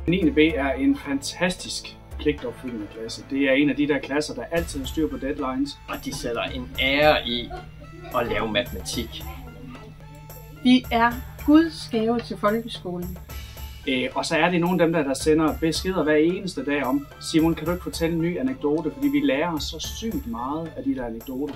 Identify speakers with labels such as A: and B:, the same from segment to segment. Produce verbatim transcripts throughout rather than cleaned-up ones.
A: niende B er en fantastisk pligtopfyldende klasse. Det er en af de der klasser, der altid har styr på deadlines.
B: Og de sætter en ære i at lave matematik.
C: Vi er Guds gave til folkeskolen.
A: Øh, og så er det nogle af dem, der, der sender beskeder hver eneste dag om, Simon, kan du ikke fortælle en ny anekdote, fordi vi lærer så sygt meget af de der anekdoter.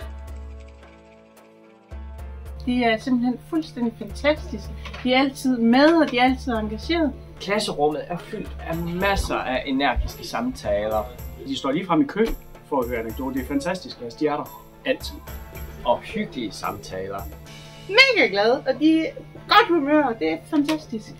C: De er simpelthen fuldstændig fantastiske. De er altid med, og de er altid engageret.
B: Klasserummet er fyldt af masser af energiske samtaler.
A: De står lige frem i kø for at høre anekdoter. Det er fantastisk, altså de er der altid.
B: Og hyggelige samtaler.
C: Mega glade, og de er godt humør, og det er fantastisk.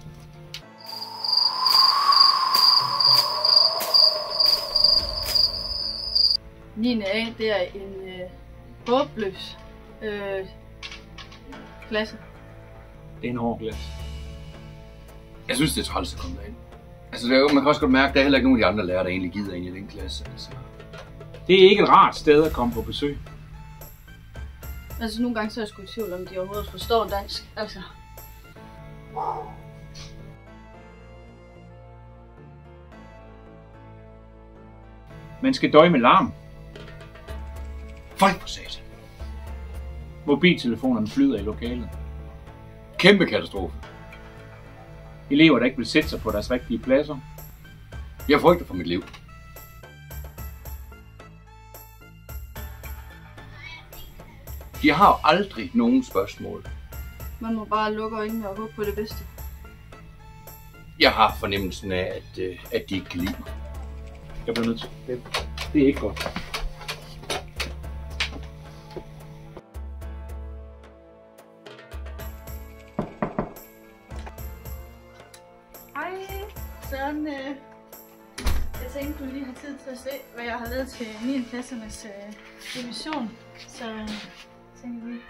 C: niende A, det er en øh, håbløs øh, klasse.
A: Det er en hård klasse.
D: Jeg synes, det er træls at komme derind. Altså, det er, man kan også godt mærke, at der er heller ikke nogen af de andre lærere, der egentlig gider ind i den klasse. Altså.
A: Det er ikke et rart sted at komme på besøg.
C: Altså, nogle gange så er jeg sgu i tvivl om, de overhovedet forstår dansk. Altså.
A: Man skal døje med larm.
D: Folk for satan.
A: Mobiltelefonerne flyder i lokalet.
D: Kæmpe katastrofe.
A: Elever, der ikke vil sætte sig på deres rigtige pladser.
D: Jeg frygter for mit liv. De har jo aldrig nogen spørgsmål.
C: Man må bare lukke øjnene og håbe på det bedste.
D: Jeg har fornemmelsen af, at, at de ikke kan lide mig.
A: Jeg bliver nødt til. Det, det er ikke godt.
C: Hej, Søren. Jeg tænkte, du lige har tid til at se, hvad jeg har lavet til niende klassernes øh, division. Så øh, tænker vi.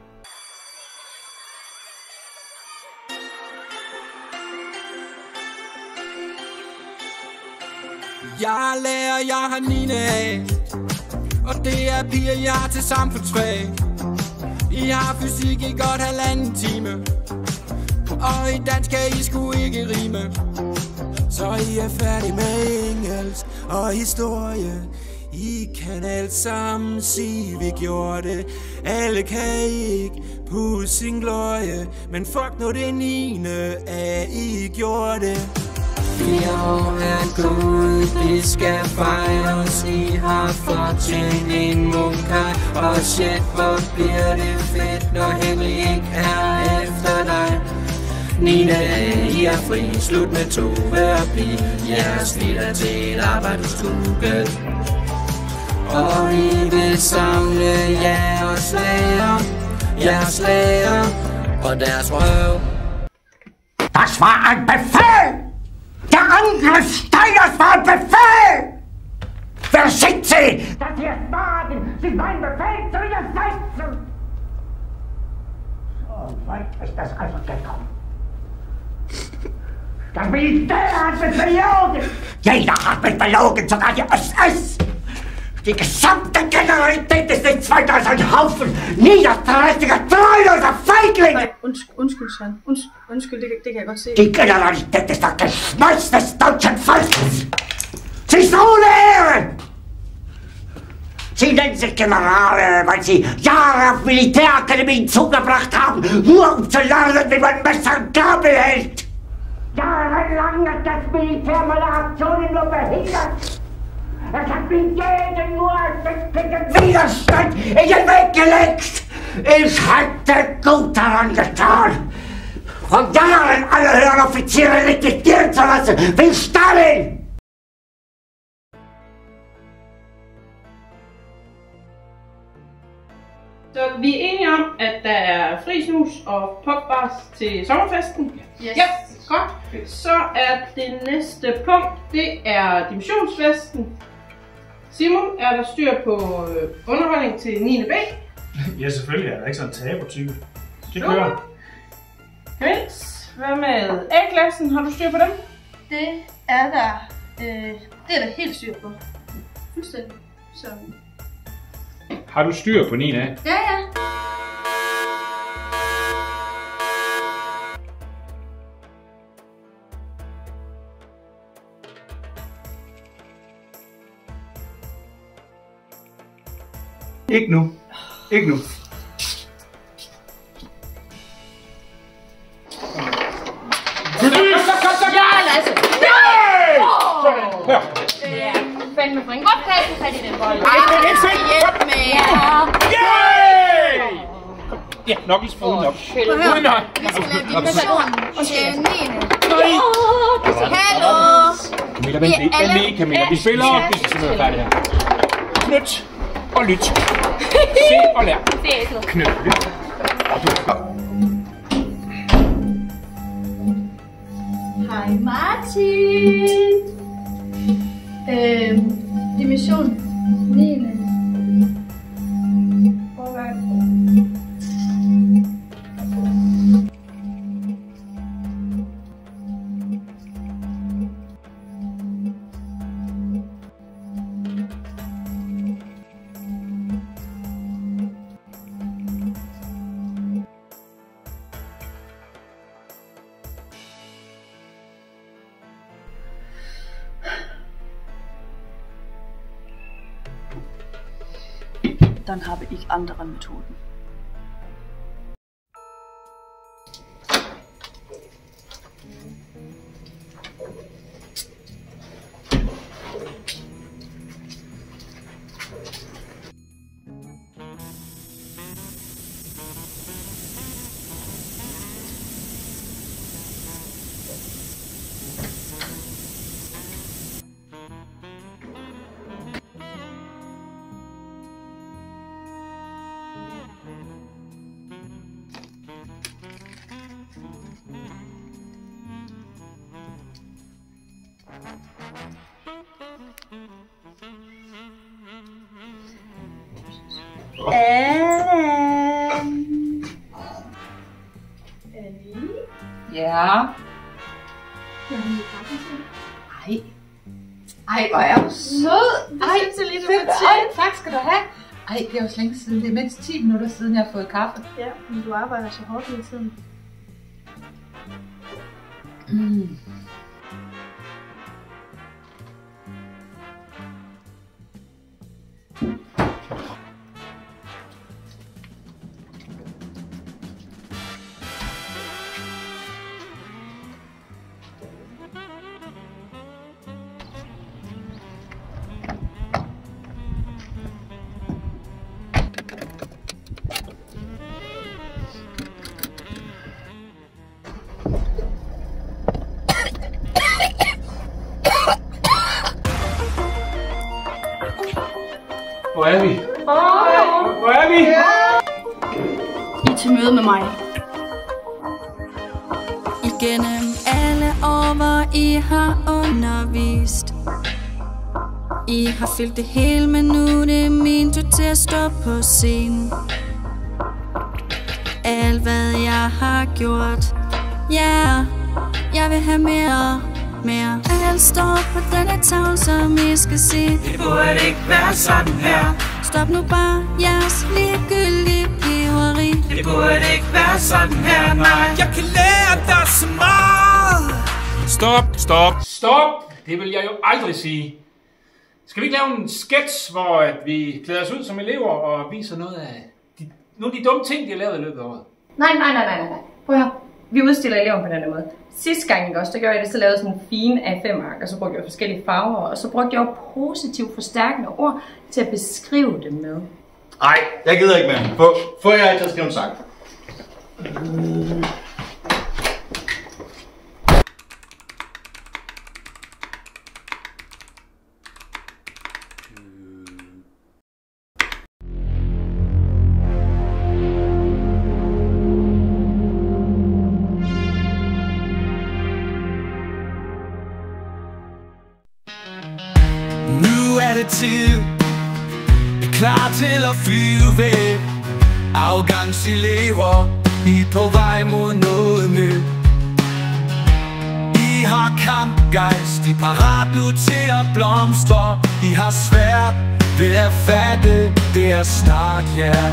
E: Jeg er lærer, jeg har niende A, og det er piger, jeg har til samfundsfag. I har fysik i godt halvanden time, og i dansk kan I sgu ikke rime. Så I er færdige med engelsk og historie. I kan alt sammen sige, vi gjorde det. Alle kan ikke pusse sin gløje, men fuck nu det niende A, I gjorde det. Fire år er gået, det skal fejres. I har fortjent en munkaj. Og shit, hvor bliver det fedt, når Henry ikke er efter dig. niende A, I er fri, slut med Tove og Pige. Jeres liv er til et arbejdsstue. Og I vil samle jeres lærer, jeres lærer og deres røv.
F: Das war ein Befehl! Der Angriff Steiners war ein Befehl! Versicht Sie, dass Sie es wagen, sich meinen Befehl zu widersetzen! So weit ist das also gekommen. Das Militär hat mich belogen! Jeder hat mich belogen, sogar die S S! Die gesamte Generalität ist nichts weiter als ein Haufen niederträchtiger, treuloser Feiglinge!
C: Undskyld, undskyld, Søren. Undskyld, undskyld det, det kan jeg godt se.
F: Die Generalität ist das Geschmeiß des deutschen Volkes! Sie ist ohne Ehre! Sie nennen sich Generale, weil sie Jahre auf Militärakademien zugebracht haben, nur um zu lernen, wie man Messer und Gabel hält! Jahrelang hat das Militär meine Aktionen nur behindert! Es hat mir jeden nur ersichtlichen Widerstand in den Weg gelegt! Ich hätte gut daran getan, von Jahren alle höheren Offiziere liquidieren zu lassen, wie Stalin!
C: Så vi er enige om, at der er fri snus og popbars til sommerfesten.
G: Yes.
C: Ja, godt. Så er det næste punkt, det er divisionsfesten. Simon, er der styr på underholdning til niende B?
H: Ja, selvfølgelig er der ikke sådan en tabertype. Det kører.
C: Kvins, hvad med A-klassen? Har du styr på dem?
G: Det er der. Øh, det er der helt styr på. Fuldstændig. Så.
A: Har du styr på niende A?
G: Ja, ja.
H: Ikke nu. Ikke nu.
G: Fandme bring op, kan jeg få fat i den bold. Hjælp med jer.
H: Ja, nok i sprog nok.
G: Uden nok. Vi skal lave dimensionen til niende. Hallo.
H: Camilla, vent lige. Vent lige, Camilla. Vi spiller op. Vi skal simpelthen være færdige her. Knyt og lyt. Se og lær. Knyt og lyt.
C: Hej Martin. Øhm, dimension niende.
I: Dann habe ich andere Methoden.
C: Allan. Annie?
J: Ja? Ej. Ej, hvor er du sød.
C: Det
J: Ej,
C: synes jeg lige, du
J: fedt.
C: fortjener.
J: Ej, tak skal du have. Ej, det er også længe siden. Det er mindst ti minutter siden, jeg har fået kaffe.
C: Ja, men du arbejder så hårdt hele tiden.
J: Mm.
H: Hvor er vi? Hvor er vi?
I: I er til møde med mig.
K: Igennem alle år, hvor I har undervist. I har fyldt det hele, men nu er det min tur til at stå på scenen. Alt hvad jeg har gjort, ja, yeah, jeg vil have mere, mere. Alt står på denne tavle, som I skal se.
E: Det burde ikke være sådan her.
K: Stop nu bare jeres ligegyldige piveri.
E: Det burde ikke være sådan her, nej. Jeg kan lære dig så meget.
H: Stop, stop, stop! Det vil jeg jo aldrig sige. Skal vi ikke lave en sketch, hvor at vi klæder os ud som elever og viser noget af de, nogle af de dumme ting, de har lavet i løbet af året?
B: Nej, nej, nej, nej, nej. Prøv her. Vi udstiller elever på den her måde. Sidste gang, ikke også, der gjorde jeg det, så lavede sådan en fin A fem ark, og så brugte jeg forskellige farver, og så brugte jeg jo positivt forstærkende ord til at beskrive det med.
L: Nej, jeg gider ikke mere. Få, få jer til at skrive en sang.
E: Nu er det tid, er klar til at flyve. Afgangselever, I er på vej mod noget nyt. I har kampgejst, I er parat nu til at blomstre. I har svært ved at fatte, det er snart jer. Yeah.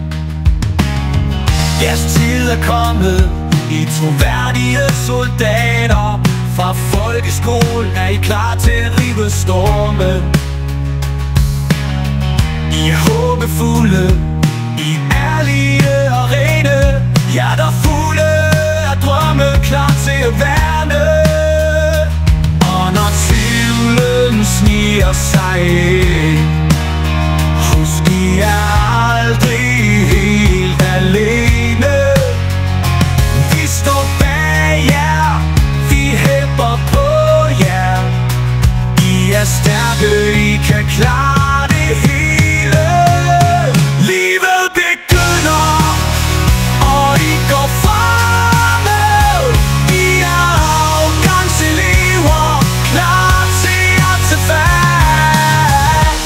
E: Jeres tid er kommet, I er troværdige soldater. Fra folkeskolen er I klar til at rive storme. I er håbet håbefulde i ærlige og rene hjerter fulde af drømme klar til at værne. Og når tvivlen sniger sig ind, husk I er aldrig helt alene. Vi står bag jer, vi hæpper på jer. I er stærke, I kan klare det hele. Livet begynder, og I går fremad. I er afgangselever, klar til at tage fat.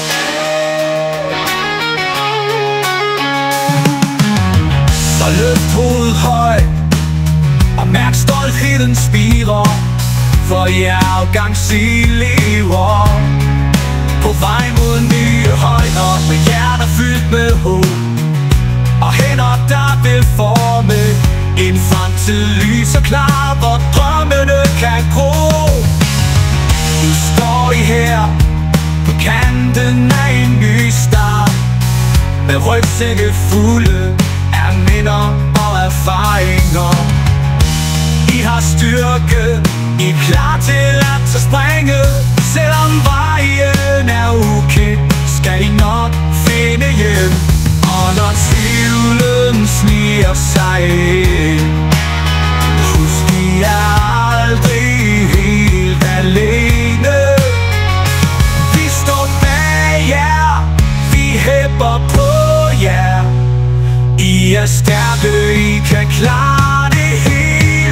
E: Så løft hovedet højt og mærk stoltheden spirer, for I er afgangselever på vej mod nye højder, med hjerter fyldt med håb og hænder der vil forme en fremtid lys og klar, hvor drømmene kan gro. Nu står I her på kanten af en ny start, med rygsække fulde af minder og erfaringer. I har styrke, I er klar til at tage springe. Selvom vejen er ukendt, skal I nok finde hjem. Og når tvivlen sniger sig ind, husk I er aldrig helt alene. Vi står bag jer, vi hæpper på jer. I er stærke, I kan klare det hele.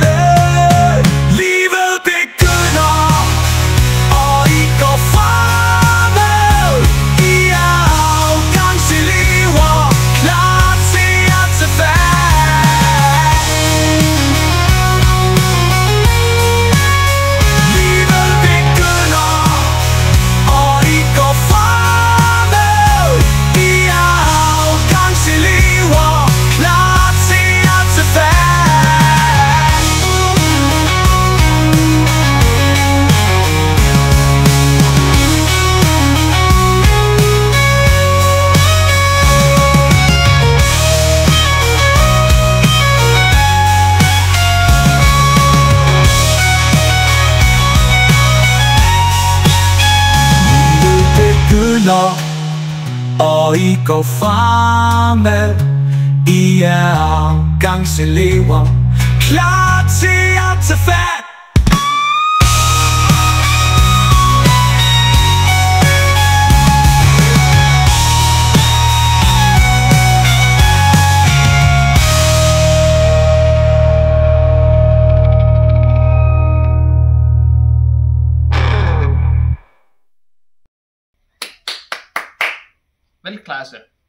E: Livet begynder, og I går fremad. I er afgangselever, klar til at tage fat. Livet begynder, og I går fremad. I er afgangselever, klar til at tage fat. Og I går fremad. I er afgangselever, klar til at tage fat.
H: Velklasse.